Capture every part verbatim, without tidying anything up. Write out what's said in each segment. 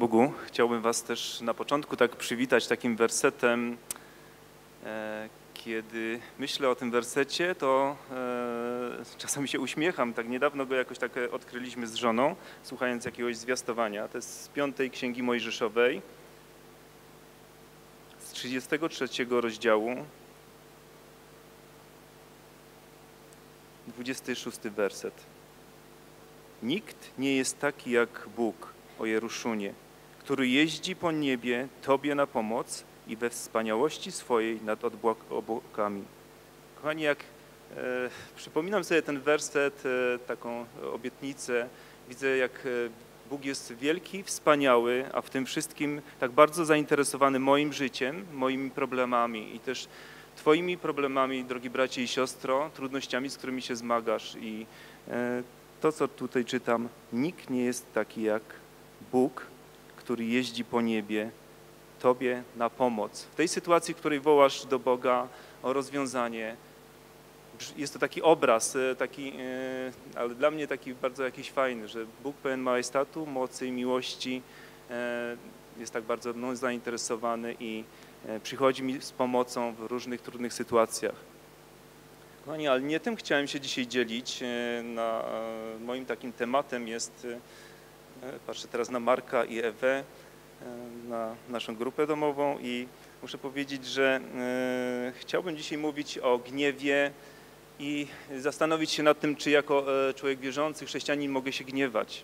Bogu. Chciałbym was też na początku tak przywitać takim wersetem. Kiedy myślę o tym wersecie, to czasami się uśmiecham. Tak niedawno go jakoś tak odkryliśmy z żoną, słuchając jakiegoś zwiastowania. To jest z piątej Księgi Mojżeszowej, z trzydziestego trzeciego rozdziału, dwudziesty szósty werset. Nikt nie jest taki jak Bóg, o Jeruszunie, który jeździ po niebie Tobie na pomoc i we wspaniałości swojej nad obłokami. Kochani, jak e, przypominam sobie ten werset, e, taką obietnicę, widzę, jak e, Bóg jest wielki, wspaniały, a w tym wszystkim tak bardzo zainteresowany moim życiem, moimi problemami i też Twoimi problemami, drogi bracie i siostro, trudnościami, z którymi się zmagasz. I e, to, co tutaj czytam, nikt nie jest taki jak Bóg, który jeździ po niebie Tobie na pomoc. W tej sytuacji, w której wołasz do Boga o rozwiązanie, jest to taki obraz, taki, ale dla mnie taki bardzo jakiś fajny, że Bóg pełen majestatu, mocy i miłości jest tak bardzo mną zainteresowany i przychodzi mi z pomocą w różnych trudnych sytuacjach. Kochani, ale nie tym chciałem się dzisiaj dzielić. Na, moim takim tematem jest, patrzę teraz na Marka i Ewę, na naszą grupę domową i muszę powiedzieć, że e, chciałbym dzisiaj mówić o gniewie i zastanowić się nad tym, czy jako e, człowiek wierzący, chrześcijanin mogę się gniewać.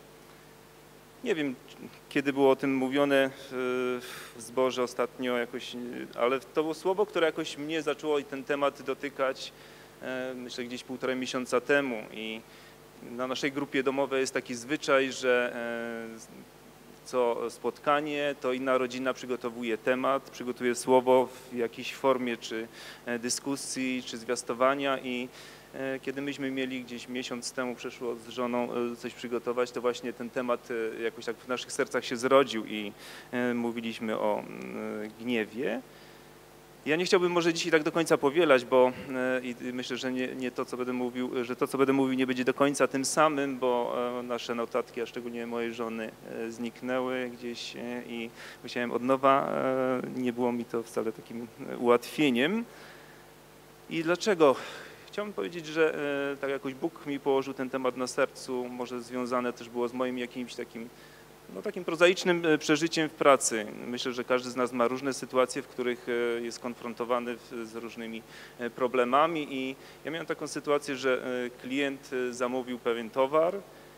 Nie wiem, kiedy było o tym mówione w, w zborze ostatnio jakoś, ale to było słowo, które jakoś mnie zaczęło i ten temat dotykać, e, myślę, gdzieś półtora miesiąca temu i na naszej grupie domowej jest taki zwyczaj, że e, co spotkanie, to inna rodzina przygotowuje temat, przygotuje słowo w jakiejś formie, czy dyskusji, czy zwiastowania i kiedy myśmy mieli gdzieś miesiąc temu, przeszło z żoną coś przygotować, to właśnie ten temat jakoś tak w naszych sercach się zrodził i mówiliśmy o gniewie. Ja nie chciałbym może dzisiaj tak do końca powielać, bo i myślę, że nie, nie to, co będę mówił, że to, co będę mówił, nie będzie do końca tym samym, bo nasze notatki, a szczególnie mojej żony, zniknęły gdzieś i musiałem od nowa. Nie było mi to wcale takim ułatwieniem. I dlaczego? Chciałbym powiedzieć, że tak jakoś Bóg mi położył ten temat na sercu, może związane też było z moim jakimś takim No, takim prozaicznym przeżyciem w pracy. Myślę, że każdy z nas ma różne sytuacje, w których jest konfrontowany z różnymi problemami i ja miałem taką sytuację, że klient zamówił pewien towar,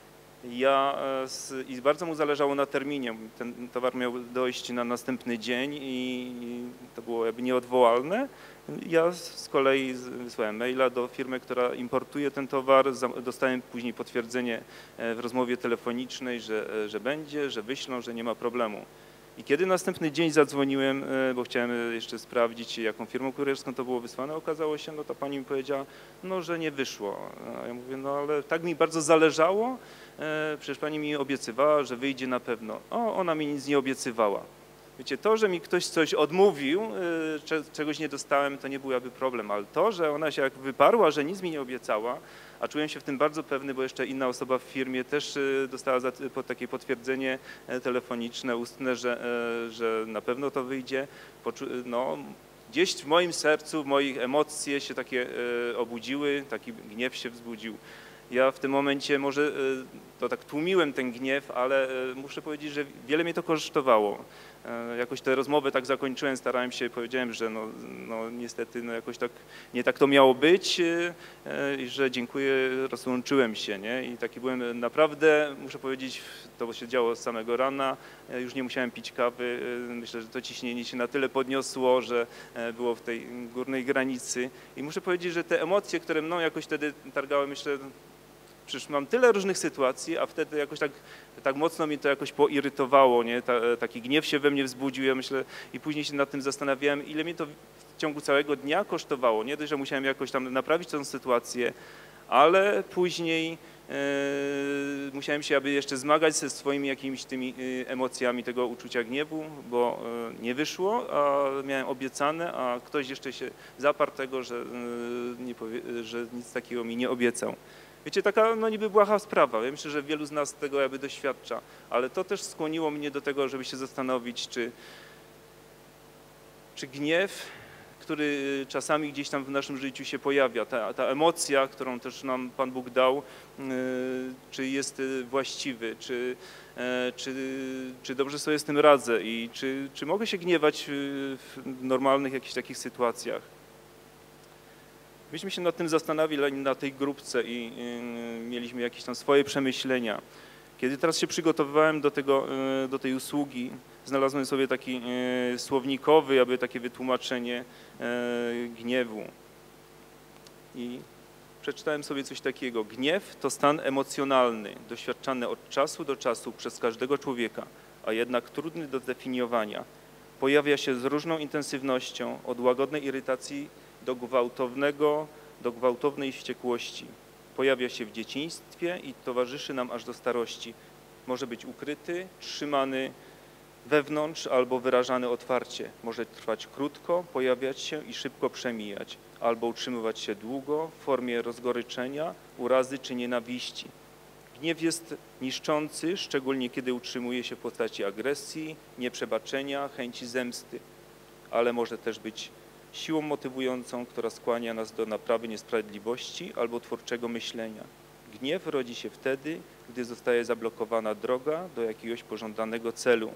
ja i bardzo mu zależało na terminie. Ten towar miał dojść na następny dzień i to było jakby nieodwołalne. Ja z kolei wysłałem maila do firmy, która importuje ten towar. Dostałem później potwierdzenie w rozmowie telefonicznej, że, że będzie, że wyślą, że nie ma problemu. I kiedy następny dzień zadzwoniłem, bo chciałem jeszcze sprawdzić, jaką firmą kurierską to było wysłane, okazało się, no ta pani mi powiedziała, no, że nie wyszło. A ja mówię, no ale tak mi bardzo zależało, przecież pani mi obiecywała, że wyjdzie na pewno. O, ona mi nic nie obiecywała. Wiecie, to, że mi ktoś coś odmówił, czegoś nie dostałem, to nie był jakby problem, ale to, że ona się jak wyparła, że nic mi nie obiecała, a czułem się w tym bardzo pewny, bo jeszcze inna osoba w firmie też dostała za, po, takie potwierdzenie telefoniczne, ustne, że, że na pewno to wyjdzie. Poczu, no, gdzieś w moim sercu, w moich emocje się takie obudziły, taki gniew się wzbudził. Ja w tym momencie może to tak tłumiłem ten gniew, ale muszę powiedzieć, że wiele mnie to kosztowało. Jakoś tę rozmowę tak zakończyłem, starałem się, powiedziałem, że no, no niestety no jakoś tak nie tak to miało być i że dziękuję, rozłączyłem się, nie? I taki byłem naprawdę, muszę powiedzieć, to się działo z samego rana, już nie musiałem pić kawy, myślę, że to ciśnienie się na tyle podniosło, że było w tej górnej granicy i muszę powiedzieć, że te emocje, które mną jakoś wtedy targały, myślę, przecież mam tyle różnych sytuacji, a wtedy jakoś tak, tak mocno mnie to jakoś poirytowało, nie? Ta, taki gniew się we mnie wzbudził, ja myślę, i później się nad tym zastanawiałem, ile mnie to w ciągu całego dnia kosztowało. Nie dość, że musiałem jakoś tam naprawić tę sytuację, ale później e, musiałem się aby jeszcze zmagać ze swoimi jakimiś tymi emocjami tego uczucia gniewu, bo e, nie wyszło, a miałem obiecane, a ktoś jeszcze się zaparł tego, że, e, nie powie, że nic takiego mi nie obiecał. Wiecie, taka no niby błaha sprawa. Ja myślę, że wielu z nas tego jakby doświadcza, ale to też skłoniło mnie do tego, żeby się zastanowić, czy, czy gniew, który czasami gdzieś tam w naszym życiu się pojawia, ta, ta emocja, którą też nam Pan Bóg dał, czy jest właściwy, czy, czy, czy dobrze sobie z tym radzę i czy, czy mogę się gniewać w normalnych jakichś takich sytuacjach. Myśmy się nad tym zastanawili na tej grupce i mieliśmy jakieś tam swoje przemyślenia. Kiedy teraz się przygotowywałem do, tego, do tej usługi, znalazłem sobie taki słownikowy, jakby takie wytłumaczenie gniewu. I przeczytałem sobie coś takiego. Gniew to stan emocjonalny, doświadczany od czasu do czasu przez każdego człowieka, a jednak trudny do zdefiniowania. Pojawia się z różną intensywnością, od łagodnej irytacji do gwałtownego, do gwałtownej wściekłości. Pojawia się w dzieciństwie i towarzyszy nam aż do starości. Może być ukryty, trzymany wewnątrz albo wyrażany otwarcie. Może trwać krótko, pojawiać się i szybko przemijać, albo utrzymywać się długo w formie rozgoryczenia, urazy czy nienawiści. Gniew jest niszczący, szczególnie kiedy utrzymuje się w postaci agresji, nieprzebaczenia, chęci zemsty, ale może też być siłą motywującą, która skłania nas do naprawy niesprawiedliwości albo twórczego myślenia. Gniew rodzi się wtedy, gdy zostaje zablokowana droga do jakiegoś pożądanego celu.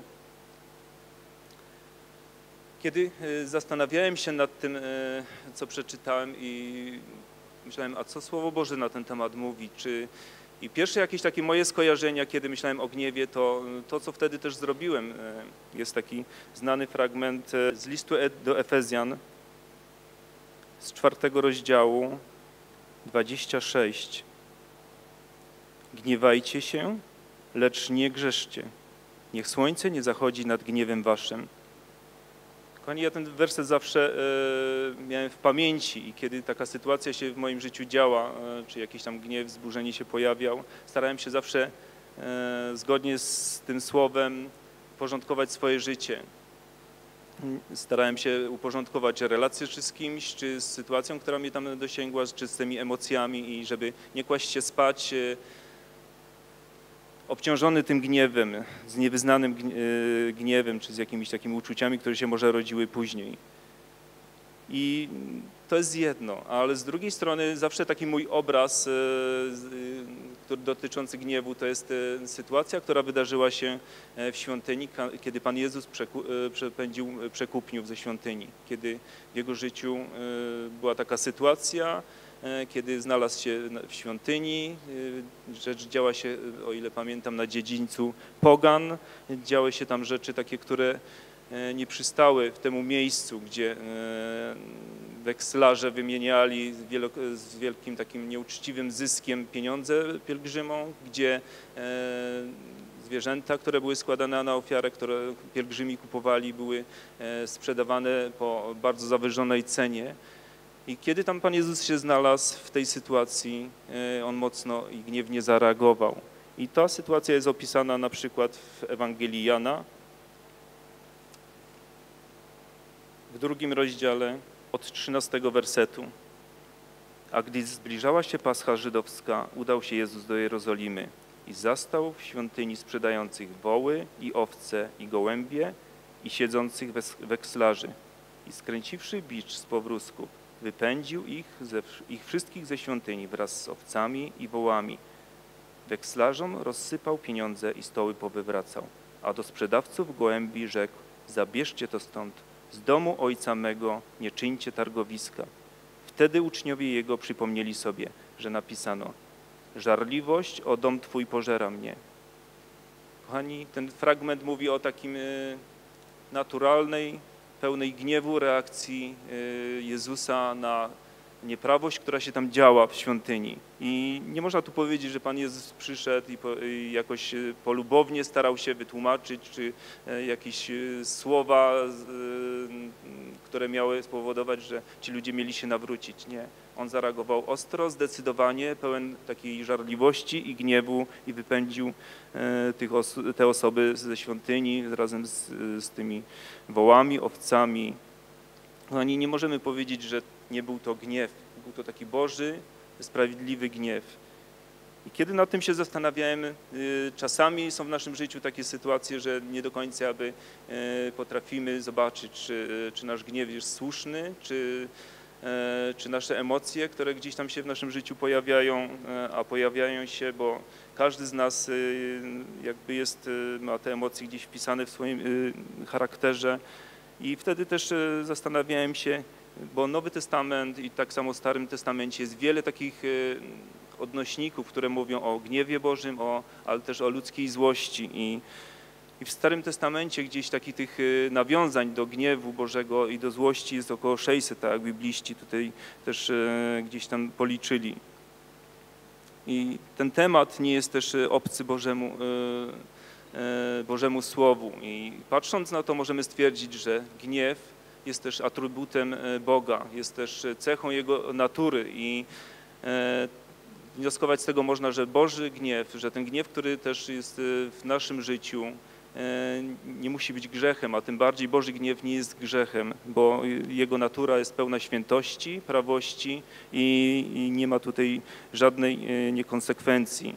Kiedy zastanawiałem się nad tym, co przeczytałem i myślałem, a co Słowo Boże na ten temat mówi, czy... I pierwsze jakieś takie moje skojarzenia, kiedy myślałem o gniewie, to to, co wtedy też zrobiłem. Jest taki znany fragment z listu do Efezjan z czwartego rozdziału, dwudziesty szósty. Gniewajcie się, lecz nie grzeszcie. Niech słońce nie zachodzi nad gniewem waszym. Kochani, ja ten werset zawsze e, miałem w pamięci i kiedy taka sytuacja się w moim życiu działa, e, czy jakiś tam gniew, wzburzenie się pojawiał, starałem się zawsze e, zgodnie z tym słowem porządkować swoje życie. Starałem się uporządkować relacje czy z kimś, czy z sytuacją, która mnie tam dosięgła, czy z tymi emocjami i żeby nie kłaść się spać e, obciążony tym gniewem, z niewyznanym gniewem, czy z jakimiś takimi uczuciami, które się może rodziły później. I to jest jedno, ale z drugiej strony zawsze taki mój obraz który dotyczący gniewu to jest sytuacja, która wydarzyła się w świątyni, kiedy Pan Jezus przepędził przekupniów ze świątyni, kiedy w Jego życiu była taka sytuacja, kiedy znalazł się w świątyni, rzecz działa się, o ile pamiętam, na dziedzińcu pogan, działy się tam rzeczy takie, które nie przystały w temu miejscu, gdzie wekslarze wymieniali z wielkim takim nieuczciwym zyskiem pieniądze pielgrzymom, gdzie zwierzęta, które były składane na ofiarę, które pielgrzymi kupowali, były sprzedawane po bardzo zawyżonej cenie. I kiedy tam Pan Jezus się znalazł w tej sytuacji, On mocno i gniewnie zareagował. I ta sytuacja jest opisana na przykład w Ewangelii Jana, w drugim rozdziale od trzynastego wersetu. A gdy zbliżała się Pascha żydowska, udał się Jezus do Jerozolimy i zastał w świątyni sprzedających woły i owce i gołębie i siedzących wekslarzy. I skręciwszy bicz z powrózków, wypędził ich, ze, ich wszystkich ze świątyni wraz z owcami i wołami. Wekslarzom rozsypał pieniądze i stoły powywracał, a do sprzedawców gołębi rzekł: zabierzcie to stąd, z domu ojca mego nie czyńcie targowiska. Wtedy uczniowie jego przypomnieli sobie, że napisano: żarliwość o dom Twój pożera mnie. Kochani, ten fragment mówi o takim naturalnej, pełnej gniewu reakcji Jezusa na nieprawość, która się tam działa w świątyni. I nie można tu powiedzieć, że Pan Jezus przyszedł i, po, i jakoś polubownie starał się wytłumaczyć, czy jakieś słowa, które miały spowodować, że ci ludzie mieli się nawrócić. Nie. On zareagował ostro, zdecydowanie, pełen takiej żarliwości i gniewu i wypędził tych os te osoby ze świątyni razem z, z tymi wołami, owcami. Ani nie możemy powiedzieć, że nie był to gniew, był to taki Boży, sprawiedliwy gniew. I kiedy nad tym się zastanawiałem, czasami są w naszym życiu takie sytuacje, że nie do końca aby potrafimy zobaczyć, czy, czy nasz gniew jest słuszny, czy, czy nasze emocje, które gdzieś tam się w naszym życiu pojawiają, a pojawiają się, bo każdy z nas jakby jest, ma te emocje gdzieś wpisane w swoim charakterze. I wtedy też zastanawiałem się, bo Nowy Testament i tak samo w Starym Testamencie jest wiele takich odnośników, które mówią o gniewie Bożym, o, ale też o ludzkiej złości. I, I w Starym Testamencie gdzieś takich tych nawiązań do gniewu Bożego i do złości jest około sześćset, tak jak bibliści tutaj też e, gdzieś tam policzyli. I ten temat nie jest też obcy Bożemu, e, e, Bożemu Słowu. I patrząc na to możemy stwierdzić, że gniew jest też atrybutem Boga, jest też cechą Jego natury i e, wnioskować z tego można, że Boży gniew, że ten gniew, który też jest w naszym życiu, nie musi być grzechem, a tym bardziej Boży gniew nie jest grzechem, bo Jego natura jest pełna świętości, prawości i, i nie ma tutaj żadnej niekonsekwencji.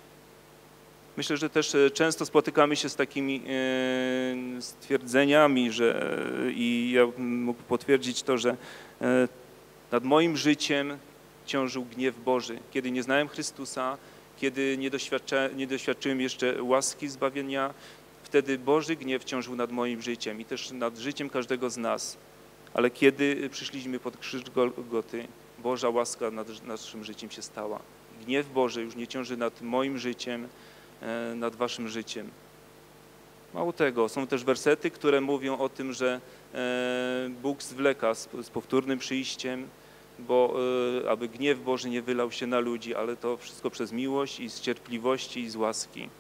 Myślę, że też często spotykamy się z takimi stwierdzeniami, że i ja mógł potwierdzić to, że nad moim życiem ciążył gniew Boży. Kiedy nie znałem Chrystusa, kiedy nie, doświadcza, nie doświadczyłem jeszcze łaski zbawienia, wtedy Boży gniew ciążył nad moim życiem i też nad życiem każdego z nas. Ale kiedy przyszliśmy pod krzyż Golgoty, Boża łaska nad naszym życiem się stała. Gniew Boży już nie ciąży nad moim życiem, nad waszym życiem. Mało tego, są też wersety, które mówią o tym, że Bóg zwleka z, z powtórnym przyjściem, bo y, aby gniew Boży nie wylał się na ludzi, ale to wszystko przez miłość i z cierpliwości i z łaski.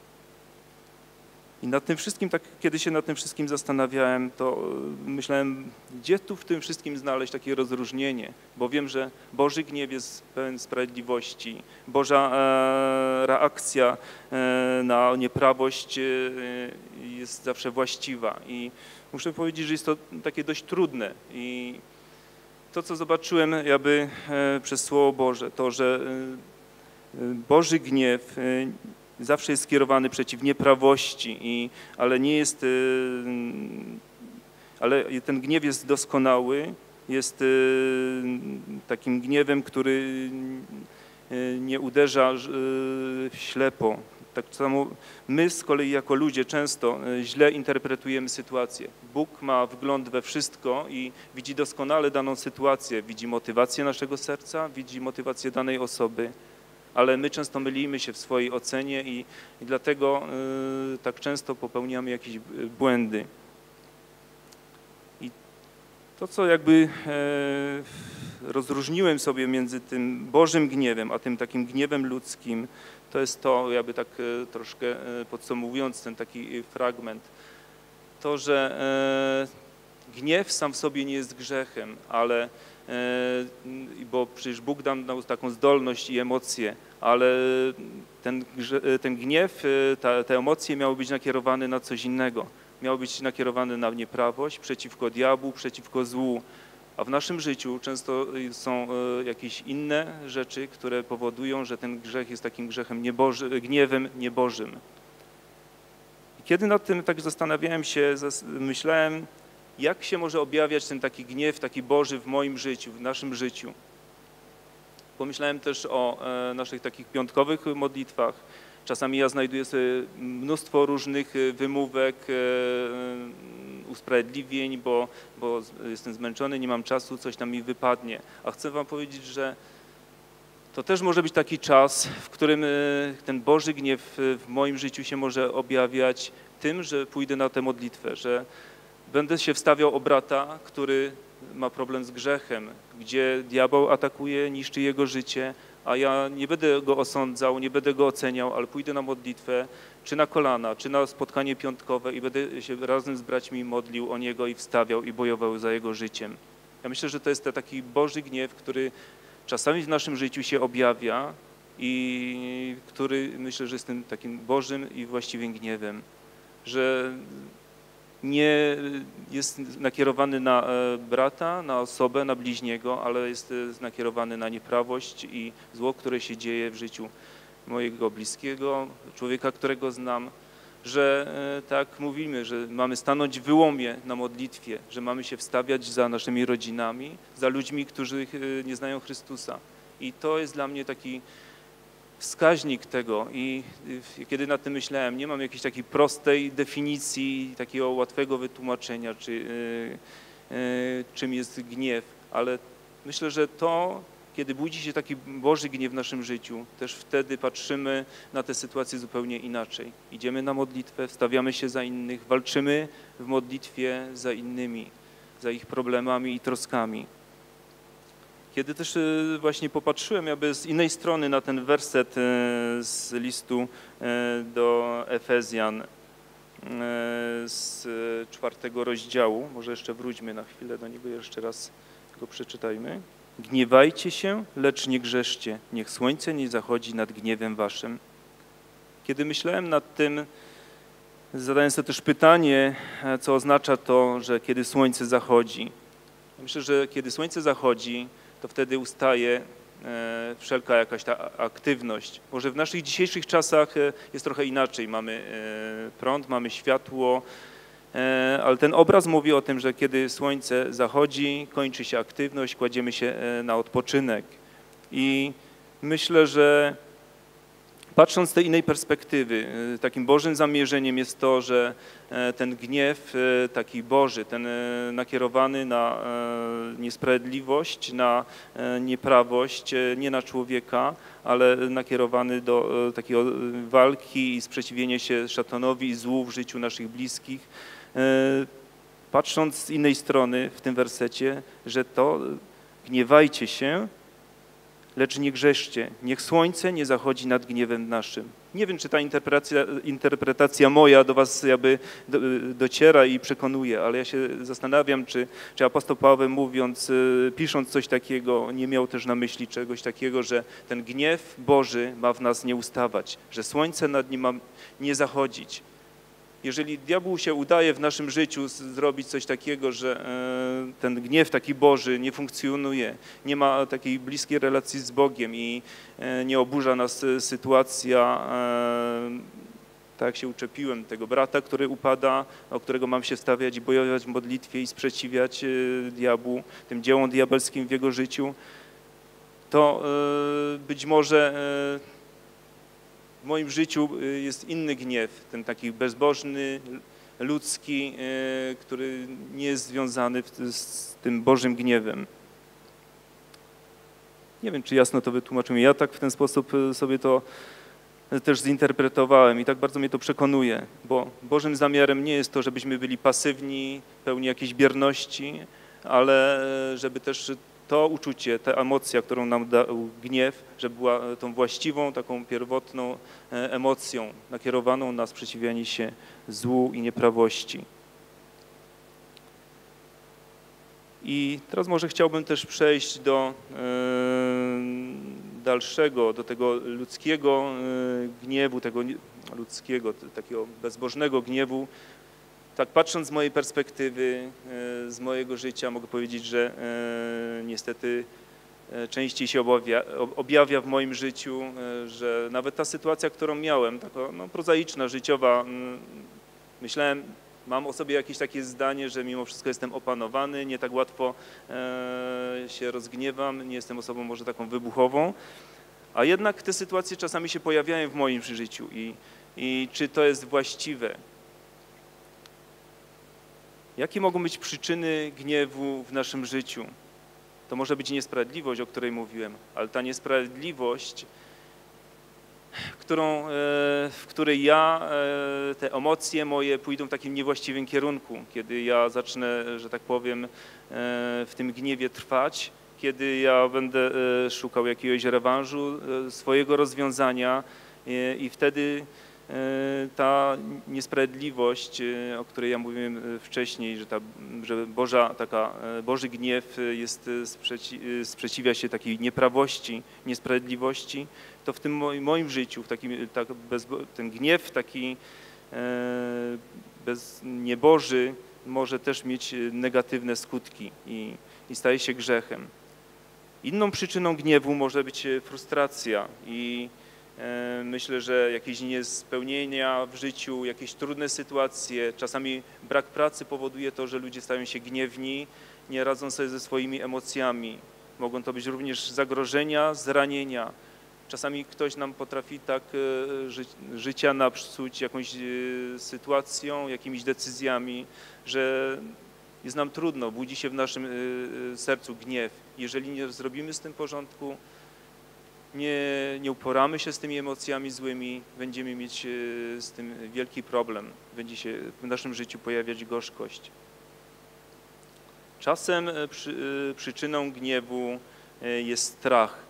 I nad tym wszystkim, tak kiedy się nad tym wszystkim zastanawiałem, to y, myślałem, gdzie tu w tym wszystkim znaleźć takie rozróżnienie, bo wiem, że Boży gniew jest pełen sprawiedliwości, Boża e, reakcja e, na nieprawość e, jest zawsze właściwa i muszę powiedzieć, że jest to takie dość trudne i to, co zobaczyłem jakby przez Słowo Boże, to, że Boży gniew zawsze jest skierowany przeciw nieprawości, i, ale nie jest, ale ten gniew jest doskonały, jest takim gniewem, który nie uderza ślepo. Tak samo my z kolei jako ludzie często źle interpretujemy sytuację. Bóg ma wgląd we wszystko i widzi doskonale daną sytuację, widzi motywację naszego serca, widzi motywację danej osoby, ale my często mylimy się w swojej ocenie i, i dlatego y, tak często popełniamy jakieś błędy. I to, co jakby e, rozróżniłem sobie między tym Bożym gniewem, a tym takim gniewem ludzkim, to jest to, jakby tak troszkę podsumowując ten taki fragment, to, że gniew sam w sobie nie jest grzechem, ale, bo przecież Bóg dał nam taką zdolność i emocje, ale ten, ten gniew, ta, te emocje miały być nakierowane na coś innego. Miały być nakierowane na nieprawość, przeciwko diabłu, przeciwko złu. A w naszym życiu często są jakieś inne rzeczy, które powodują, że ten grzech jest takim grzechem nieboży, gniewem niebożym. I kiedy nad tym tak zastanawiałem się, myślałem, jak się może objawiać ten taki gniew, taki Boży w moim życiu, w naszym życiu. Pomyślałem też o naszych takich piątkowych modlitwach. Czasami ja znajduję sobie mnóstwo różnych wymówek, usprawiedliwień, bo, bo jestem zmęczony, nie mam czasu, coś tam mi wypadnie. A chcę wam powiedzieć, że to też może być taki czas, w którym ten Boży gniew w moim życiu się może objawiać tym, że pójdę na tę modlitwę, że będę się wstawiał o brata, który ma problem z grzechem, gdzie diabeł atakuje, niszczy jego życie, a ja nie będę go osądzał, nie będę go oceniał, ale pójdę na modlitwę, czy na kolana, czy na spotkanie piątkowe i będę się razem z braćmi modlił o niego i wstawiał i bojował za jego życiem. Ja myślę, że to jest taki Boży gniew, który czasami w naszym życiu się objawia i który myślę, że jest tym takim Bożym i właściwym gniewem, że nie jest nakierowany na brata, na osobę, na bliźniego, ale jest nakierowany na nieprawość i zło, które się dzieje w życiu mojego bliskiego, człowieka, którego znam, że tak mówimy, że mamy stanąć w wyłomie na modlitwie, że mamy się wstawiać za naszymi rodzinami, za ludźmi, którzy nie znają Chrystusa. I to jest dla mnie taki wskaźnik tego i kiedy nad tym myślałem, nie mam jakiejś takiej prostej definicji, takiego łatwego wytłumaczenia, czy, yy, yy, czym jest gniew, ale myślę, że to, kiedy budzi się taki Boży gniew w naszym życiu, też wtedy patrzymy na tę sytuację zupełnie inaczej. Idziemy na modlitwę, wstawiamy się za innych, walczymy w modlitwie za innymi, za ich problemami i troskami. Kiedy też właśnie popatrzyłem jakby z innej strony na ten werset z listu do Efezjan z czwartego rozdziału, może jeszcze wróćmy na chwilę do niego, jeszcze raz go przeczytajmy. Gniewajcie się, lecz nie grzeszcie, niech słońce nie zachodzi nad gniewem waszym. Kiedy myślałem nad tym, zadałem sobie też pytanie, co oznacza to, że kiedy słońce zachodzi. Myślę, że kiedy słońce zachodzi, to wtedy ustaje e, wszelka jakaś ta aktywność. Może w naszych dzisiejszych czasach e, jest trochę inaczej. Mamy e, prąd, mamy światło, e, ale ten obraz mówi o tym, że kiedy słońce zachodzi, kończy się aktywność, kładziemy się e, na odpoczynek. I myślę, że patrząc z tej innej perspektywy, takim Bożym zamierzeniem jest to, że ten gniew taki Boży, ten nakierowany na niesprawiedliwość, na nieprawość, nie na człowieka, ale nakierowany do takiej walki i sprzeciwienia się szatanowi i złu w życiu naszych bliskich. Patrząc z innej strony w tym wersecie, że to gniewajcie się, lecz nie grzeszcie, niech słońce nie zachodzi nad gniewem naszym. Nie wiem, czy ta interpretacja, interpretacja moja do was jakby do, dociera i przekonuje, ale ja się zastanawiam, czy, czy apostoł Paweł mówiąc, pisząc coś takiego, nie miał też na myśli czegoś takiego, że ten gniew Boży ma w nas nie ustawać, że słońce nad nim ma nie zachodzić. Jeżeli diabłu się udaje w naszym życiu zrobić coś takiego, że ten gniew taki Boży nie funkcjonuje, nie ma takiej bliskiej relacji z Bogiem i nie oburza nas sytuacja, tak jak się uczepiłem, tego brata, który upada, o którego mam się stawiać i bojować w modlitwie i sprzeciwiać diabłu, tym dziełom diabelskim w jego życiu, to być może w moim życiu jest inny gniew, ten taki bezbożny, ludzki, który nie jest związany z tym Bożym gniewem. Nie wiem, czy jasno to wytłumaczyłem. Ja tak w ten sposób sobie to też zinterpretowałem i tak bardzo mnie to przekonuje, bo Bożym zamiarem nie jest to, żebyśmy byli pasywni, pełni jakiejś bierności, ale żeby też to uczucie, ta emocja, którą nam dał gniew, że była tą właściwą, taką pierwotną emocją nakierowaną na sprzeciwianie się złu i nieprawości. I teraz może chciałbym też przejść do dalszego, do tego ludzkiego gniewu, tego ludzkiego, takiego bezbożnego gniewu. Tak patrząc z mojej perspektywy, z mojego życia, mogę powiedzieć, że niestety częściej się objawia, objawia w moim życiu, że nawet ta sytuacja, którą miałem, taka no, prozaiczna, życiowa, myślałem, mam o sobie jakieś takie zdanie, że mimo wszystko jestem opanowany, nie tak łatwo się rozgniewam, nie jestem osobą może taką wybuchową, a jednak te sytuacje czasami się pojawiają w moim życiu i, i czy to jest właściwe? Jakie mogą być przyczyny gniewu w naszym życiu? To może być niesprawiedliwość, o której mówiłem, ale ta niesprawiedliwość, którą, w której ja, te emocje moje pójdą w takim niewłaściwym kierunku, kiedy ja zacznę, że tak powiem, w tym gniewie trwać, kiedy ja będę szukał jakiegoś rewanżu, swojego rozwiązania i wtedy ta niesprawiedliwość, o której ja mówiłem wcześniej, że, ta, że Boża, taka, Boży gniew jest, sprzeci, sprzeciwia się takiej nieprawości, niesprawiedliwości, to w tym moim, moim życiu, w takim, tak bez, ten gniew taki bez, nieboży może też mieć negatywne skutki i, i staje się grzechem. Inną przyczyną gniewu może być frustracja i Myślę, że jakieś niespełnienia w życiu, jakieś trudne sytuacje, czasami brak pracy powoduje to, że ludzie stają się gniewni, nie radzą sobie ze swoimi emocjami. Mogą to być również zagrożenia, zranienia. Czasami ktoś nam potrafi tak ży życia napsuć jakąś sytuacją, jakimiś decyzjami, że jest nam trudno, budzi się w naszym sercu gniew. Jeżeli nie zrobimy z tym porządku, nie, nie uporamy się z tymi emocjami złymi, będziemy mieć z tym wielki problem. Będzie się w naszym życiu pojawiać gorzkość. Czasem przy, przyczyną gniewu jest strach.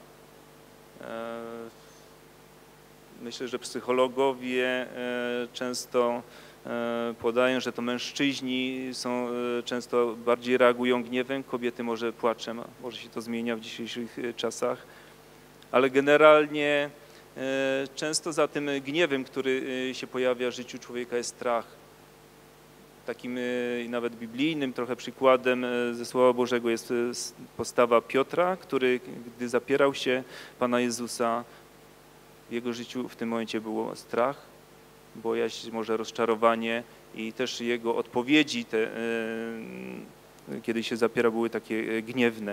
Myślę, że psychologowie często podają, że to mężczyźni są często bardziej reagują gniewem, kobiety może płaczem, może się to zmienia w dzisiejszych czasach, ale generalnie często za tym gniewem, który się pojawia w życiu człowieka, jest strach. Takim nawet biblijnym trochę przykładem ze Słowa Bożego jest postawa Piotra, który gdy zapierał się Pana Jezusa, w jego życiu w tym momencie było strach, bojaźń, może rozczarowanie i też jego odpowiedzi, te, kiedy się zapiera, były takie gniewne.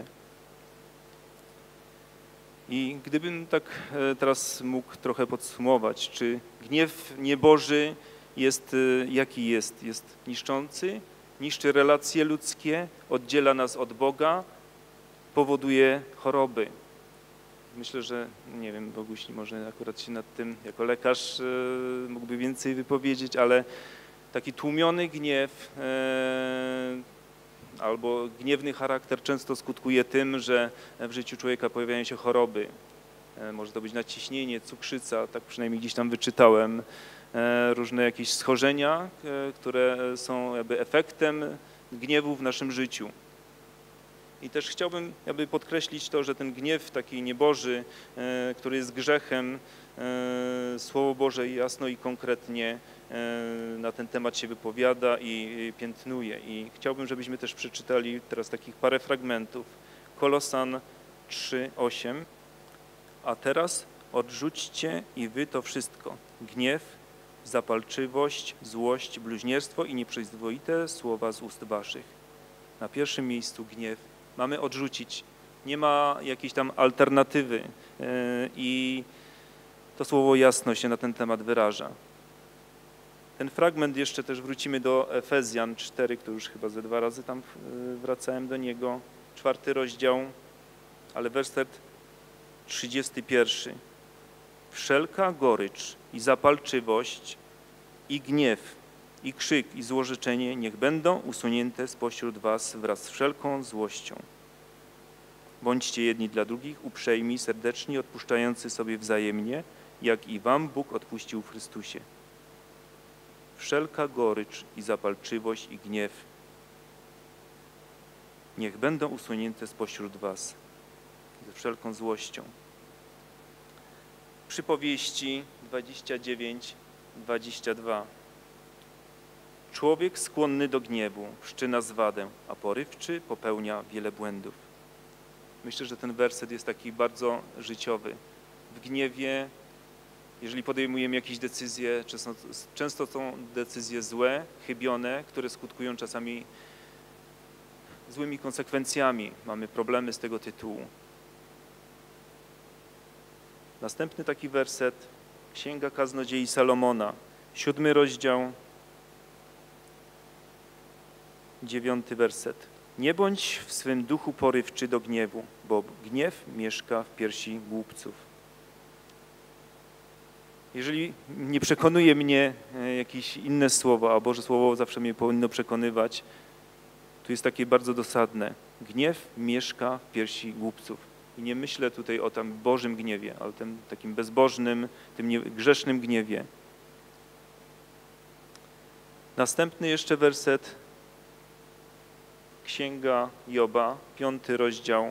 I gdybym tak teraz mógł trochę podsumować, czy gniew nieboży jest, jaki jest? Jest niszczący, niszczy relacje ludzkie, oddziela nas od Boga, powoduje choroby. Myślę, że, nie wiem, Boguś może akurat się nad tym jako lekarz mógłby więcej wypowiedzieć, ale taki tłumiony gniew albo gniewny charakter często skutkuje tym, że w życiu człowieka pojawiają się choroby. Może to być nadciśnienie, cukrzyca, tak przynajmniej gdzieś tam wyczytałem, różne jakieś schorzenia, które są jakby efektem gniewu w naszym życiu. I też chciałbym jakby podkreślić to, że ten gniew taki nieboży, który jest grzechem, Słowo Boże jasno i konkretnie na ten temat się wypowiada i piętnuje. I chciałbym, żebyśmy też przeczytali teraz takich parę fragmentów. Kolosan trzy, osiem. A teraz odrzućcie i wy to wszystko. Gniew, zapalczywość, złość, bluźnierstwo i nieprzyzwoite słowa z ust waszych. Na pierwszym miejscu gniew. Mamy odrzucić. Nie ma jakiejś tam alternatywy i to słowo jasno się na ten temat wyraża. Ten fragment jeszcze też wrócimy do Efezjan cztery, który już chyba ze dwa razy tam wracałem do niego. Czwarty rozdział, ale werset trzydziesty pierwszy. Wszelka gorycz i zapalczywość i gniew i krzyk i złorzeczenie niech będą usunięte spośród was wraz z wszelką złością. Bądźcie jedni dla drugich uprzejmi, serdeczni, odpuszczający sobie wzajemnie, jak i wam Bóg odpuścił w Chrystusie. Wszelka gorycz i zapalczywość i gniew niech będą usunięte spośród was ze wszelką złością. Przypowieści dwadzieścia dziewięć, dwadzieścia dwa. Człowiek skłonny do gniewu wszczyna zwadę, a porywczy popełnia wiele błędów. Myślę, że ten werset jest taki bardzo życiowy. W gniewie, jeżeli podejmujemy jakieś decyzje, często, często są decyzje złe, chybione, które skutkują czasami złymi konsekwencjami. Mamy problemy z tego tytułu. Następny taki werset, Księga Kaznodziei Salomona, siódmy rozdział, dziewiąty werset. Nie bądź w swym duchu porywczy do gniewu, bo gniew mieszka w piersi głupców. Jeżeli nie przekonuje mnie jakieś inne słowo, a Boże Słowo zawsze mnie powinno przekonywać, tu jest takie bardzo dosadne. Gniew mieszka w piersi głupców. I nie myślę tutaj o tam Bożym gniewie, ale tym takim bezbożnym, tym grzesznym gniewie. Następny jeszcze werset, Księga Joba, piąty rozdział,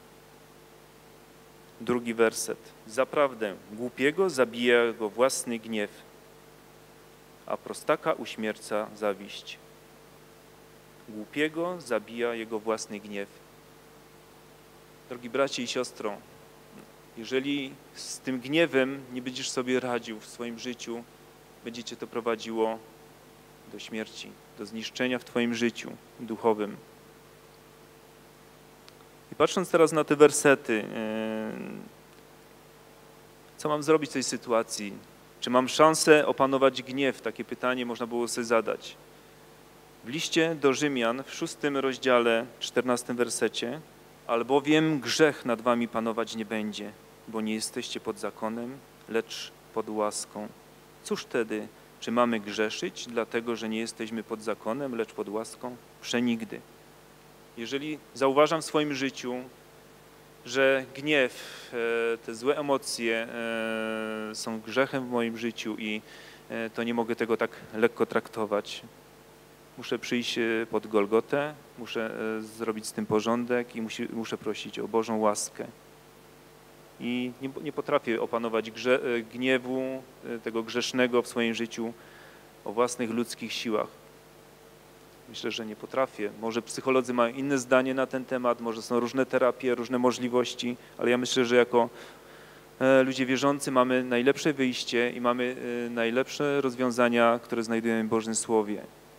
drugi werset. Zaprawdę głupiego zabija go własny gniew, a prostaka uśmierca zawiść. Głupiego zabija jego własny gniew. Drogi bracie i siostro, Jeżeli z tym gniewem nie będziesz sobie radził w swoim życiu, będzie cię to prowadziło do śmierci, do zniszczenia w twoim życiu duchowym. I patrząc teraz na te wersety, co mam zrobić w tej sytuacji? Czy mam szansę opanować gniew? Takie pytanie można było sobie zadać. W liście do Rzymian w szóstym rozdziale, czternastym wersecie, albowiem grzech nad wami panować nie będzie, bo nie jesteście pod zakonem, lecz pod łaską. Cóż wtedy, czy mamy grzeszyć, dlatego że nie jesteśmy pod zakonem, lecz pod łaską? Przenigdy. Jeżeli zauważam w swoim życiu, że gniew, te złe emocje są grzechem w moim życiu i to nie mogę tego tak lekko traktować, muszę przyjść pod Golgotę, muszę zrobić z tym porządek i musi, muszę prosić o Bożą łaskę. I nie, nie potrafię opanować grze, gniewu, tego grzesznego w swoim życiu o własnych ludzkich siłach. Myślę, że nie potrafię. Może psycholodzy mają inne zdanie na ten temat, może są różne terapie, różne możliwości, ale ja myślę, że jako ludzie wierzący mamy najlepsze wyjście i mamy najlepsze rozwiązania, które znajdujemy w Bożym Słowie.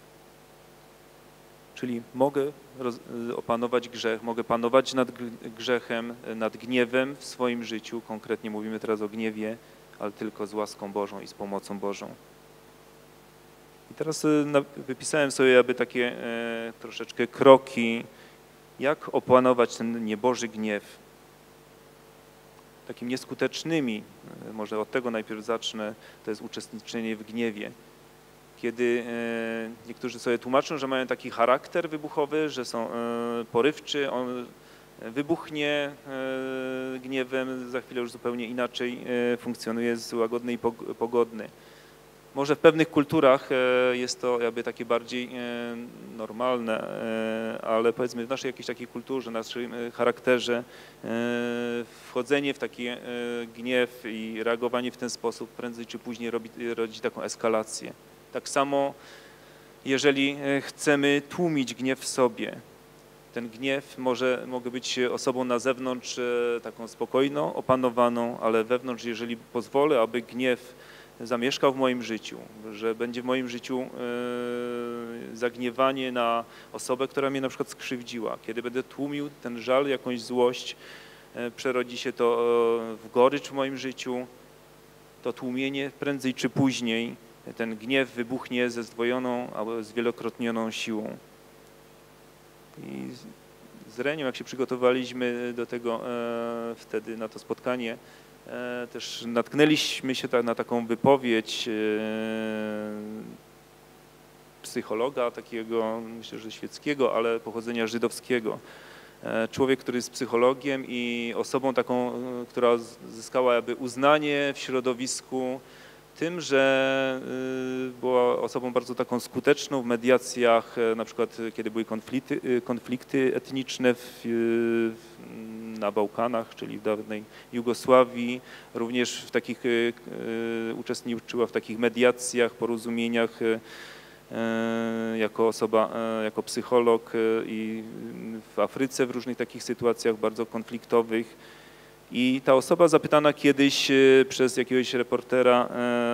Czyli mogę opanować grzech, mogę panować nad grzechem, nad gniewem w swoim życiu. Konkretnie mówimy teraz o gniewie, ale tylko z łaską Bożą i z pomocą Bożą. I teraz wypisałem sobie aby takie e, troszeczkę kroki, jak opanować ten nieboży gniew. Takimi nieskutecznymi, może od tego najpierw zacznę, to jest uczestniczenie w gniewie. Kiedy e, niektórzy sobie tłumaczą, że mają taki charakter wybuchowy, że są e, porywczy, on wybuchnie e, gniewem, za chwilę już zupełnie inaczej e, funkcjonuje, jest łagodny i pogodny. Może w pewnych kulturach jest to jakby takie bardziej normalne, ale powiedzmy w naszej jakiejś takiej kulturze, naszym charakterze wchodzenie w taki gniew i reagowanie w ten sposób prędzej czy później robi, rodzi taką eskalację. Tak samo jeżeli chcemy tłumić gniew w sobie, ten gniew może, może być osobą na zewnątrz taką spokojną, opanowaną, ale wewnątrz, jeżeli pozwolę, aby gniew zamieszkał w moim życiu, że będzie w moim życiu yy, zagniewanie na osobę, która mnie na przykład skrzywdziła. Kiedy będę tłumił ten żal, jakąś złość, yy, przerodzi się to yy, w gorycz w moim życiu, to tłumienie prędzej czy później, ten gniew wybuchnie ze zdwojoną albo zwielokrotnioną siłą. I z Renią, jak się przygotowaliśmy do tego yy, wtedy na to spotkanie, też natknęliśmy się na taką wypowiedź psychologa takiego, myślę, że świeckiego, ale pochodzenia żydowskiego. Człowiek, który jest psychologiem i osobą taką, która zyskała jakby uznanie w środowisku tym, że była osobą bardzo taką skuteczną w mediacjach, na przykład kiedy były konflikty, konflikty etniczne w, na Bałkanach, czyli w dawnej Jugosławii, również w takich, uczestniczyła w takich mediacjach, porozumieniach jako osoba, jako psycholog i w Afryce w różnych takich sytuacjach bardzo konfliktowych. I ta osoba zapytana kiedyś przez jakiegoś reportera,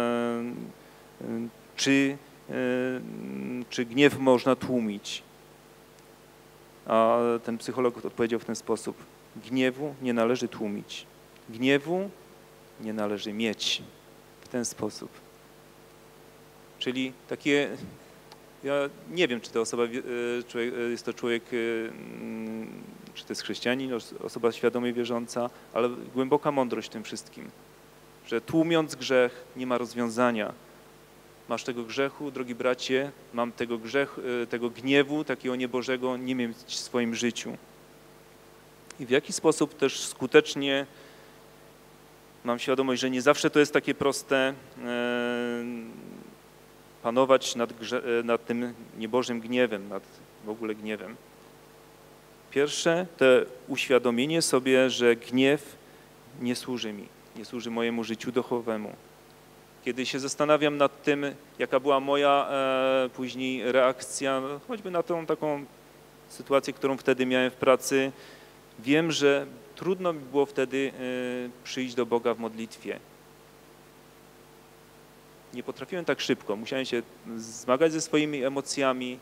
czy, czy gniew można tłumić. A ten psycholog odpowiedział w ten sposób: gniewu nie należy tłumić, gniewu nie należy mieć. W ten sposób. Czyli takie, ja nie wiem, czy to osoba, jest to człowiek, czy to jest chrześcijanin, osoba świadomie wierząca, ale głęboka mądrość w tym wszystkim, że tłumiąc grzech nie ma rozwiązania. Masz tego grzechu, drogi bracie, mam tego grzechu, tego gniewu, takiego niebożego nie mieć w swoim życiu. I w jaki sposób też skutecznie mam świadomość, że nie zawsze to jest takie proste panować nad, grze, nad tym niebożym gniewem, nad w ogóle gniewem. Pierwsze to uświadomienie sobie, że gniew nie służy mi, nie służy mojemu życiu duchowemu. Kiedy się zastanawiam nad tym, jaka była moja e, później reakcja, choćby na tą taką sytuację, którą wtedy miałem w pracy, wiem, że trudno mi było wtedy przyjść do Boga w modlitwie. Nie potrafiłem tak szybko, musiałem się zmagać ze swoimi emocjami,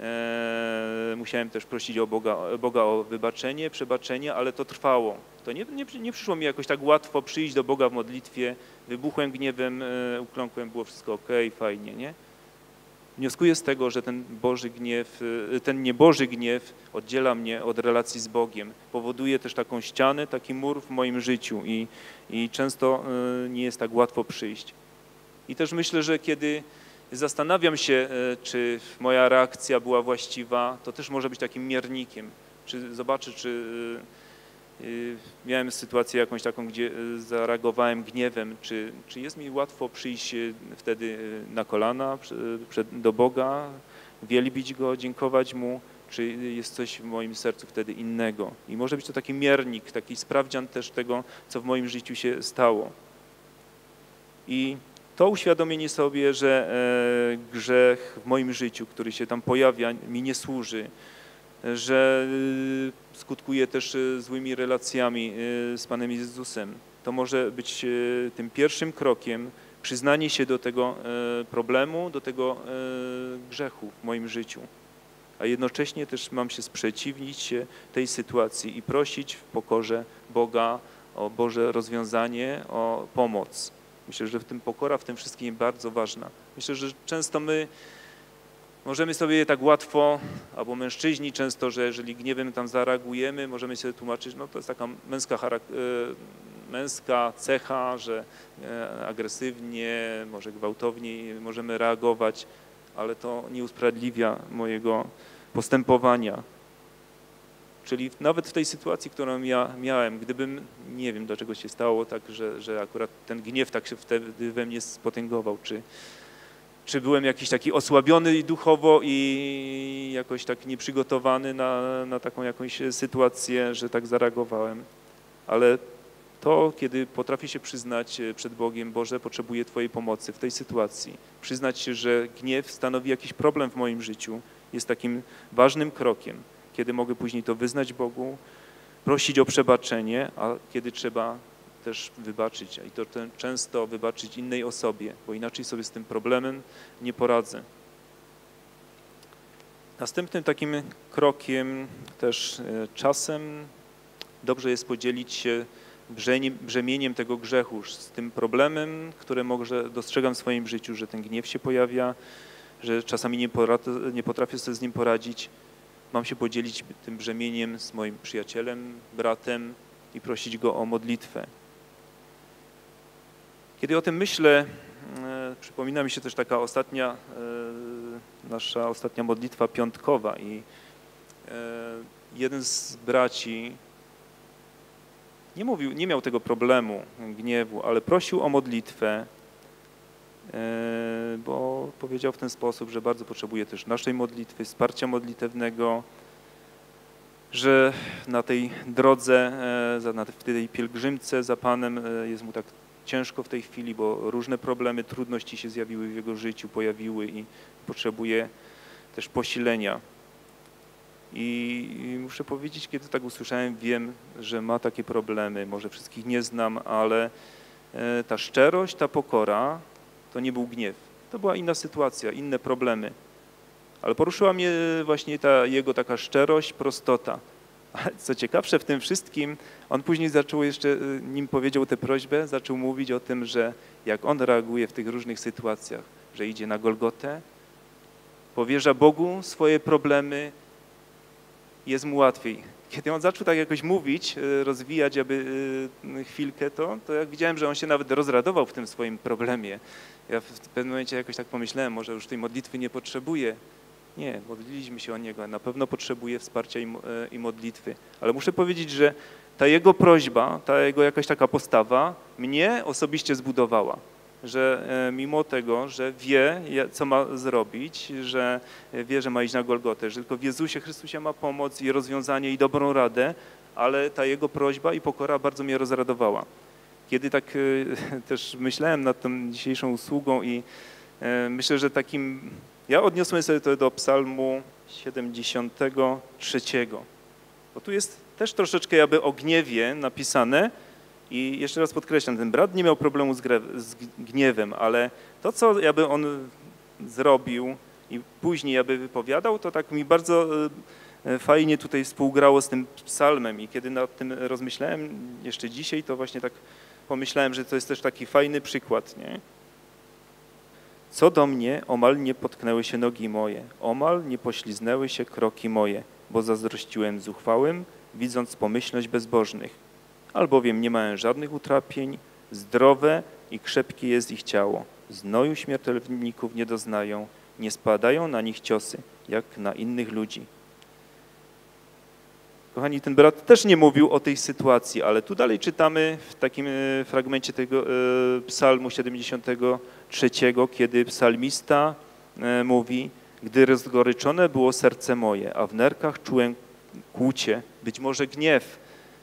e, musiałem też prosić o Boga, Boga o wybaczenie, przebaczenie, ale to trwało. To nie, nie, nie przyszło mi jakoś tak łatwo przyjść do Boga w modlitwie, wybuchłem gniewem, e, ukląkłem, było wszystko okej, fajnie, nie? Wnioskuję z tego, że ten Boży gniew, ten nieboży gniew oddziela mnie od relacji z Bogiem, powoduje też taką ścianę, taki mur w moim życiu i, i często e, nie jest tak łatwo przyjść. I też myślę, że kiedy zastanawiam się, czy moja reakcja była właściwa, to też może być takim miernikiem. Czy zobaczę, czy miałem sytuację jakąś taką, gdzie zareagowałem gniewem, czy, czy jest mi łatwo przyjść wtedy na kolana do Boga, wielbić Go, dziękować Mu, czy jest coś w moim sercu wtedy innego. I może być to taki miernik, taki sprawdzian też tego, co w moim życiu się stało. I to uświadomienie sobie, że e, grzech w moim życiu, który się tam pojawia, mi nie służy, że e, skutkuje też e, złymi relacjami e, z Panem Jezusem, to może być e, tym pierwszym krokiem przyznanie się do tego e, problemu, do tego e, grzechu w moim życiu. A jednocześnie też mam się sprzeciwić się tej sytuacji i prosić w pokorze Boga o Boże rozwiązanie, o pomoc. Myślę, że w tym pokora, w tym wszystkim bardzo ważna. Myślę, że często my możemy sobie tak łatwo, albo mężczyźni często, że jeżeli gniewem tam zareagujemy, możemy sobie tłumaczyć, no to jest taka męska, męska cecha, że agresywnie, może gwałtownie możemy reagować, ale to nie usprawiedliwia mojego postępowania. Czyli nawet w tej sytuacji, którą ja miałem, gdybym, nie wiem dlaczego się stało tak, że, że akurat ten gniew tak się wtedy we mnie spotęgował, czy, czy byłem jakiś taki osłabiony duchowo i jakoś tak nieprzygotowany na, na taką jakąś sytuację, że tak zareagowałem. Ale to, kiedy potrafię się przyznać przed Bogiem, Boże, potrzebuję Twojej pomocy w tej sytuacji, przyznać się, że gniew stanowi jakiś problem w moim życiu, jest takim ważnym krokiem, kiedy mogę później to wyznać Bogu, prosić o przebaczenie, a kiedy trzeba też wybaczyć, i to często wybaczyć innej osobie, bo inaczej sobie z tym problemem nie poradzę. Następnym takim krokiem też czasem dobrze jest podzielić się brzemieniem tego grzechu, z tym problemem, które może dostrzegam w swoim życiu, że ten gniew się pojawia, że czasami nie, nie potrafię sobie z nim poradzić. Mam się podzielić tym brzemieniem z moim przyjacielem, bratem i prosić go o modlitwę. Kiedy o tym myślę, e, przypomina mi się też taka ostatnia, e, nasza ostatnia modlitwa piątkowa i e, jeden z braci nie mówił, nie miał tego problemu, gniewu, ale prosił o modlitwę, bo powiedział w ten sposób, że bardzo potrzebuje też naszej modlitwy, wsparcia modlitewnego, że na tej drodze, na tej pielgrzymce za Panem jest mu tak ciężko w tej chwili, bo różne problemy, trudności się zjawiły w jego życiu, pojawiły i potrzebuje też posilenia. I muszę powiedzieć, kiedy tak usłyszałem, wiem, że ma takie problemy, może wszystkich nie znam, ale ta szczerość, ta pokora, to nie był gniew. To była inna sytuacja, inne problemy. Ale poruszyła mnie właśnie ta jego taka szczerość, prostota. Ale co ciekawsze w tym wszystkim, on później zaczął jeszcze, nim powiedział tę prośbę, zaczął mówić o tym, że jak on reaguje w tych różnych sytuacjach, że idzie na Golgotę, powierza Bogu swoje problemy, jest mu łatwiej. Kiedy on zaczął tak jakoś mówić, rozwijać aby chwilkę to, to jak widziałem, że on się nawet rozradował w tym swoim problemie. Ja w pewnym momencie jakoś tak pomyślałem, może już tej modlitwy nie potrzebuję. Nie, modliliśmy się o niego, na pewno potrzebuje wsparcia i modlitwy. Ale muszę powiedzieć, że ta jego prośba, ta jego jakaś taka postawa mnie osobiście zbudowała. Że mimo tego, że wie, co ma zrobić, że wie, że ma iść na Golgotę, że tylko w Jezusie Chrystusie ma pomoc i rozwiązanie i dobrą radę, ale ta jego prośba i pokora bardzo mnie rozradowała. Kiedy tak też myślałem nad tą dzisiejszą usługą i myślę, że takim, ja odniosłem sobie to do Psalmu siedemdziesiątego trzeciego, bo tu jest też troszeczkę jakby o gniewie napisane i jeszcze raz podkreślam, ten brat nie miał problemu z, gre, z gniewem, ale to, co jakby on zrobił i później jakby wypowiadał, to tak mi bardzo fajnie tutaj współgrało z tym psalmem i kiedy nad tym rozmyślałem jeszcze dzisiaj, to właśnie tak pomyślałem, że to jest też taki fajny przykład, nie? Co do mnie, omal nie potknęły się nogi moje, omal nie pośliznęły się kroki moje, bo zazdrościłem zuchwałym, widząc pomyślność bezbożnych. Albowiem nie mają żadnych utrapień, zdrowe i krzepkie jest ich ciało. Znoju śmiertelników nie doznają, nie spadają na nich ciosy, jak na innych ludzi. Kochani, ten brat też nie mówił o tej sytuacji, ale tu dalej czytamy w takim fragmencie tego psalmu siedemdziesiątego trzeciego, kiedy psalmista mówi: gdy rozgoryczone było serce moje, a w nerkach czułem kłucie, być może gniew.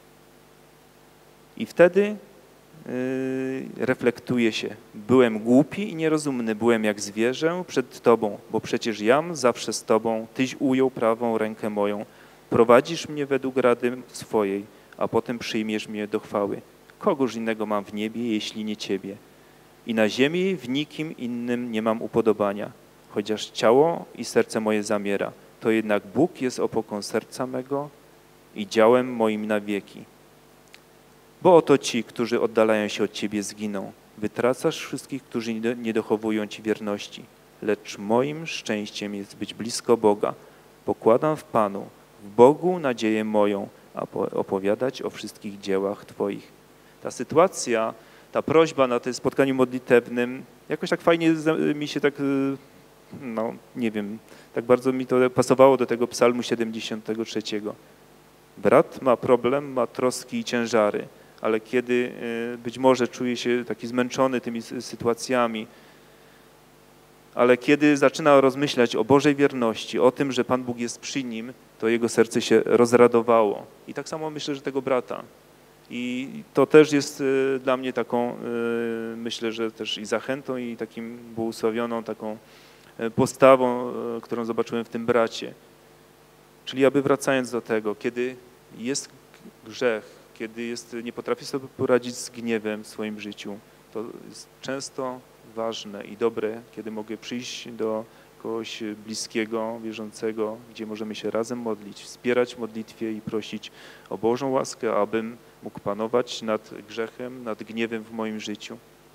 I wtedy reflektuje się: byłem głupi i nierozumny, byłem jak zwierzę przed Tobą, bo przecież jam zawsze z Tobą, Tyś ujął prawą rękę moją. Prowadzisz mnie według rady swojej, a potem przyjmiesz mnie do chwały. Kogoż innego mam w niebie, jeśli nie Ciebie? I na ziemi w nikim innym nie mam upodobania. Chociaż ciało i serce moje zamiera, to jednak Bóg jest opoką serca mego i działem moim na wieki. Bo oto ci, którzy oddalają się od Ciebie, zginą. Wytracasz wszystkich, którzy nie dochowują Ci wierności. Lecz moim szczęściem jest być blisko Boga. Pokładam w Panu, w Bogu nadzieję moją, a opowiadać o wszystkich dziełach Twoich. Ta sytuacja, ta prośba na tym spotkaniu modlitewnym, jakoś tak fajnie mi się tak, no nie wiem, tak bardzo mi to pasowało do tego psalmu siedemdziesiątego trzeciego. Brat ma problem, ma troski i ciężary, ale kiedy być może czuje się taki zmęczony tymi sytuacjami, ale kiedy zaczyna rozmyślać o Bożej wierności, o tym, że Pan Bóg jest przy nim, to jego serce się rozradowało. I tak samo myślę, że tego brata. I to też jest dla mnie taką, myślę, że też i zachętą, i takim błogosławioną taką postawą, którą zobaczyłem w tym bracie. Czyli aby wracając do tego, kiedy jest grzech, kiedy jest, nie potrafi sobie poradzić z gniewem w swoim życiu, to jest często ważne i dobre, kiedy mogę przyjść do kogoś bliskiego, wierzącego, gdzie możemy się razem modlić, wspierać w modlitwie i prosić o Bożą łaskę, abym mógł panować nad grzechem, nad gniewem w moim życiu.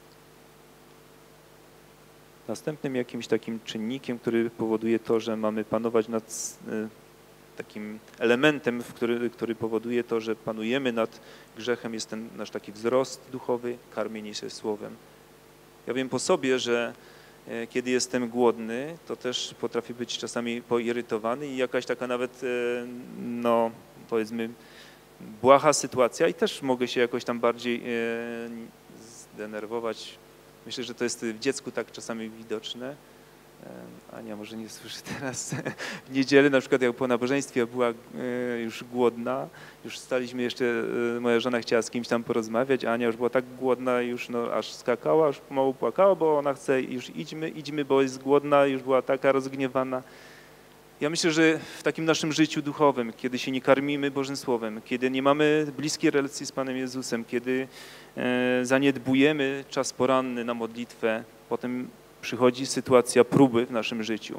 Następnym jakimś takim czynnikiem, który powoduje to, że mamy panować nad takim elementem, który, który powoduje to, że panujemy nad grzechem, jest ten nasz taki wzrost duchowy, karmienie się słowem. Ja wiem po sobie, że kiedy jestem głodny, to też potrafię być czasami poirytowany i jakaś taka nawet, no powiedzmy, błaha sytuacja i też mogę się jakoś tam bardziej zdenerwować. Myślę, że to jest w dziecku tak czasami widoczne. Ania może nie słyszy teraz. W niedzielę na przykład jak po nabożeństwie była już głodna, już staliśmy jeszcze, moja żona chciała z kimś tam porozmawiać, a Ania już była tak głodna, już no, aż skakała, już pomału płakała, bo ona chce, już idźmy, idźmy, bo jest głodna, już była taka rozgniewana. Ja myślę, że w takim naszym życiu duchowym, kiedy się nie karmimy Bożym Słowem, kiedy nie mamy bliskiej relacji z Panem Jezusem, kiedy zaniedbujemy czas poranny na modlitwę, potem przychodzi sytuacja próby w naszym życiu.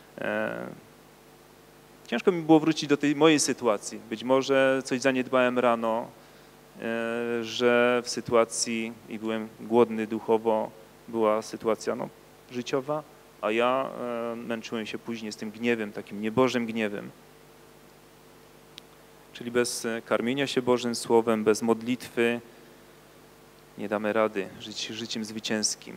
Ciężko mi było wrócić do tej mojej sytuacji. Być może coś zaniedbałem rano, że w sytuacji i byłem głodny duchowo, była sytuacja no, życiowa, a ja męczyłem się później z tym gniewem, takim niebożym gniewem. Czyli bez karmienia się Bożym Słowem, bez modlitwy nie damy rady żyć życiem zwycięskim.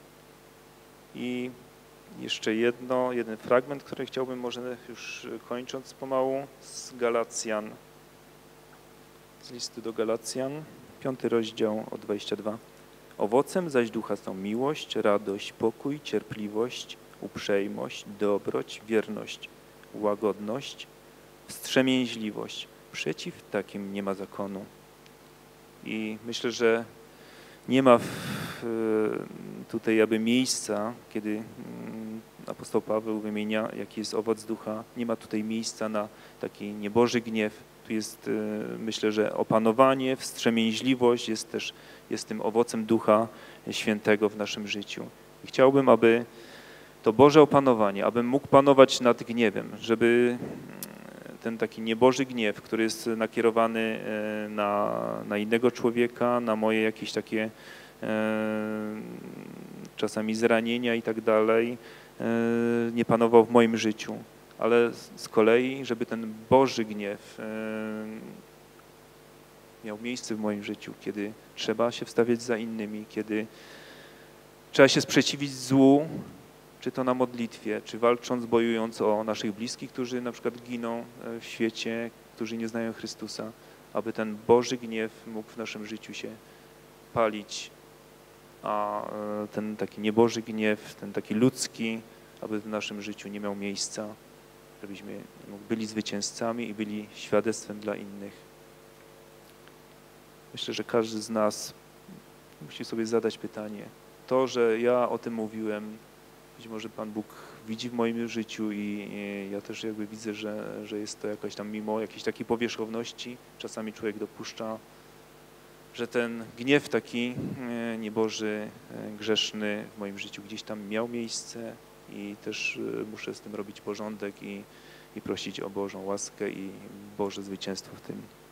I jeszcze jedno, jeden fragment, który chciałbym może już kończąc pomału, z Galacjan, z listu do Galacjan, piąty rozdział od dwudziestego drugiego. Owocem zaś ducha są miłość, radość, pokój, cierpliwość, uprzejmość, dobroć, wierność, łagodność, wstrzemięźliwość. Przeciw takim nie ma zakonu. I myślę, że nie ma tutaj jakby miejsca, kiedy apostoł Paweł wymienia, jaki jest owoc ducha, nie ma tutaj miejsca na taki nieboży gniew, Tu jest, myślę, że opanowanie, wstrzemięźliwość jest też jest tym owocem Ducha Świętego w naszym życiu. I chciałbym, aby to Boże opanowanie, abym mógł panować nad gniewem, żeby ten taki nieboży gniew, który jest nakierowany na, na innego człowieka, na moje jakieś takie czasami zranienia i tak dalej, nie panował w moim życiu. Ale z kolei, żeby ten Boży gniew miał miejsce w moim życiu, kiedy trzeba się wstawiać za innymi, kiedy trzeba się sprzeciwić złu, czy to na modlitwie, czy walcząc, bojując o naszych bliskich, którzy na przykład giną w świecie, którzy nie znają Chrystusa, aby ten Boży gniew mógł w naszym życiu się palić, a ten taki nieboży gniew, ten taki ludzki, aby w naszym życiu nie miał miejsca, żebyśmy byli zwycięzcami i byli świadectwem dla innych. Myślę, że każdy z nas musi sobie zadać pytanie. To, że ja o tym mówiłem, być może Pan Bóg widzi w moim życiu i ja też jakby widzę, że, że jest to jakaś tam mimo jakiejś takiej powierzchowności, czasami człowiek dopuszcza, że ten gniew taki nieboży, grzeszny w moim życiu gdzieś tam miał miejsce i też muszę z tym robić porządek i, i prosić o Bożą łaskę i Boże zwycięstwo w tym.